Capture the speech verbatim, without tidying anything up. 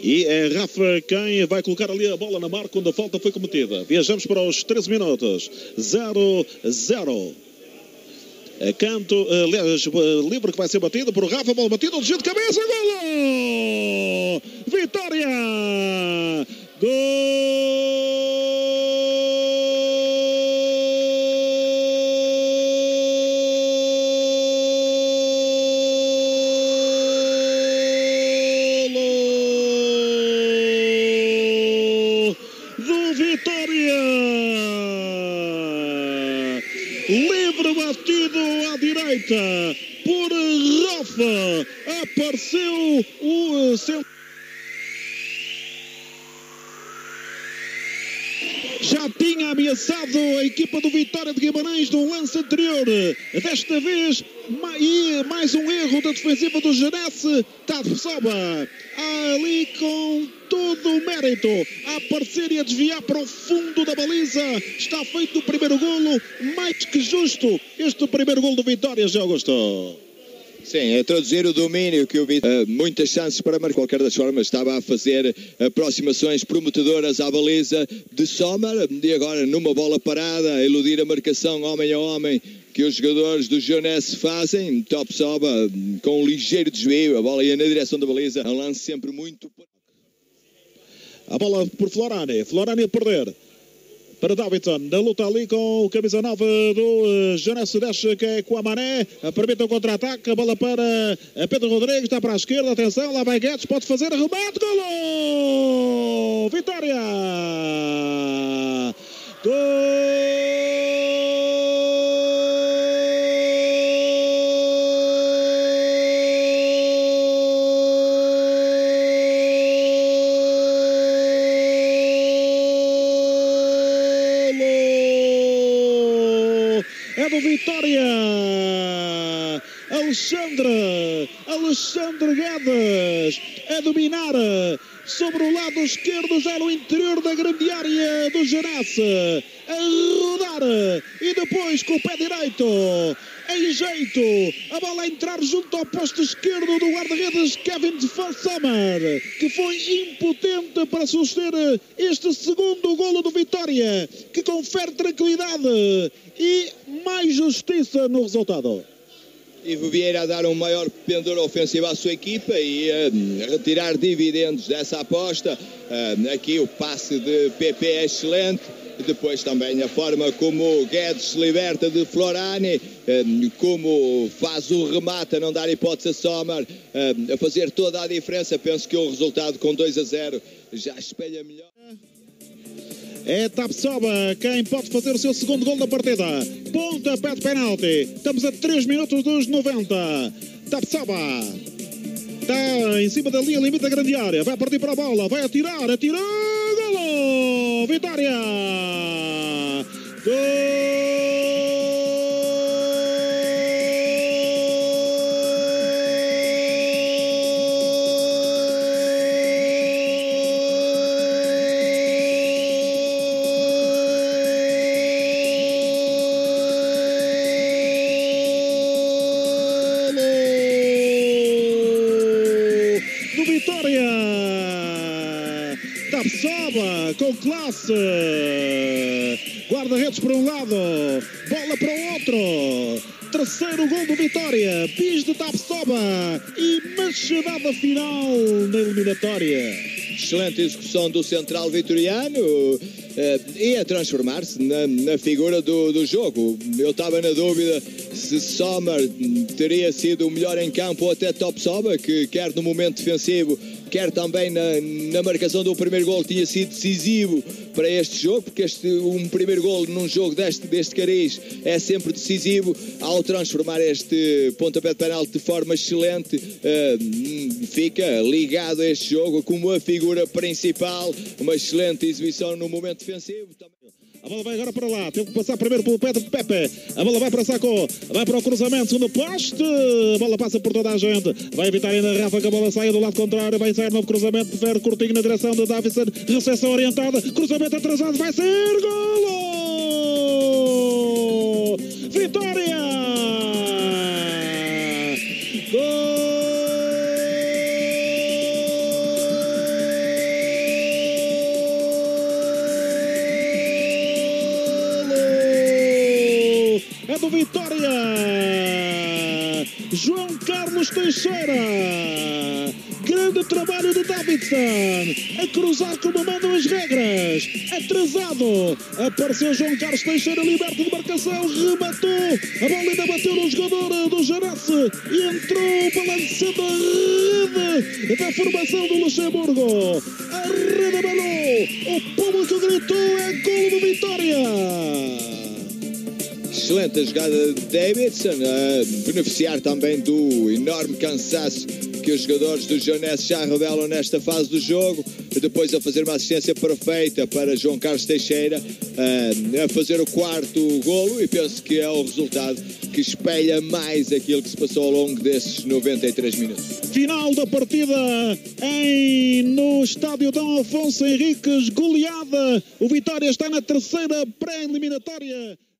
E é Rafa quem vai colocar ali a bola na marca quando a falta foi cometida. Viajamos para os treze minutos. zero a zero. Canto, aliás, livre que vai ser batido por Rafa, bola batida, desvio de cabeça, golo! Vitória! Golo! Do Vitória! Livre batido à direita por Rafa. Apareceu o seu... Já tinha ameaçado a equipa do Vitória de Guimarães no lance anterior. Desta vez, e mais um erro da defensiva do Jerez. Tapsoba ali com todo o mérito a aparecer e a desviar para o fundo da baliza. Está feito o primeiro golo, mais que justo. Este primeiro golo do Vitória, já gostou. Sim, a traduzir o domínio que eu vi, uh, muitas chances para marcar, qualquer das formas, estava a fazer aproximações prometedoras à baliza de Sommer, e agora numa bola parada, a iludir a marcação homem a homem que os jogadores do Jeunesse fazem. Tapsoba com um ligeiro desvio, a bola ia na direção da baliza, um lance sempre muito... A bola por Florani, Florani a perder. Para Davidson, na luta ali com o camisa nove do Jeunesse, deixa que é com a Mané, permite o contra-ataque, a bola para Pedro Rodrigues, está para a esquerda, atenção, lá vai Guedes, pode fazer, remate, golo! Vitória! Gol! É do Vitória, Alexandre, Alexandre Guedes a dominar sobre o lado esquerdo, já no interior da grande área do Jerez, a rodar e depois com o pé direito, em jeito, a bola a entrar junto ao posto esquerdo do guarda-redes Kevin Sommer, que foi impotente para suster este segundo golo do Vitória, que confere tranquilidade e mais justiça no resultado. Ivo Vieira a dar um maior pendor ofensivo à sua equipa e uh, retirar dividendos dessa aposta. Uh, aqui o passe de P P é excelente. Depois também a forma como o Guedes se liberta de Florani, uh, como faz o remate a não dar hipótese a Sommer, uh, a fazer toda a diferença. Penso que o resultado com dois a zero já espelha melhor. É Tapsoba quem pode fazer o seu segundo gol da partida. Ponta, pé de penalti. Estamos a três minutos dos noventa. Tapsoba está em cima da linha limite da grande área. Vai partir para a bola. Vai atirar. Atirou. Golo. Vitória. Gol. Tapsoba com classe, guarda-redes para um lado, bola para o outro, terceiro gol do Vitória, bis de Tapsoba e machadada final na eliminatória. Excelente execução do central vitoriano, uh, e a transformar-se na, na figura do, do jogo. Eu estava na dúvida se Sommer teria sido o melhor em campo ou até Tapsoba, que quer no momento defensivo, quer também na, na marcação do primeiro gol, tinha sido decisivo para este jogo, porque este, um primeiro gol num jogo deste, deste cariz é sempre decisivo. Ao transformar este pontapé de penalti de forma excelente, uh, fica ligado a este jogo como a figura principal, uma excelente exibição no momento defensivo. A bola vai agora para lá, tem que passar primeiro pelo pé de Pepe, a bola vai para Sacco, vai para o cruzamento, segundo poste, a bola passa por toda a gente, vai evitar ainda Rafa, que a bola sai do lado contrário, vai sair novo cruzamento, prefere curtinho na direção de Davidson, recepção orientada, cruzamento atrasado, vai ser golo! Vitória! Gol! Vitória. João Carlos Teixeira. Grande trabalho de Davidson. A cruzar como mandam as regras. Atrasado. Apareceu João Carlos Teixeira, liberto de marcação. Rematou. A bola ainda bateu no jogador do Jarace. E entrou balançando a rede da formação do Luxemburgo. A rede abalou. O público gritou. É gol do Vitória. Excelente jogada de Davidson, a beneficiar também do enorme cansaço que os jogadores do Jonesses já revelam nesta fase do jogo, depois a fazer uma assistência perfeita para João Carlos Teixeira, a fazer o quarto golo, e penso que é o resultado que espelha mais aquilo que se passou ao longo desses noventa e três minutos. Final da partida em, no estádio Dom Afonso Henriques, goleada. O Vitória está na terceira pré-eliminatória.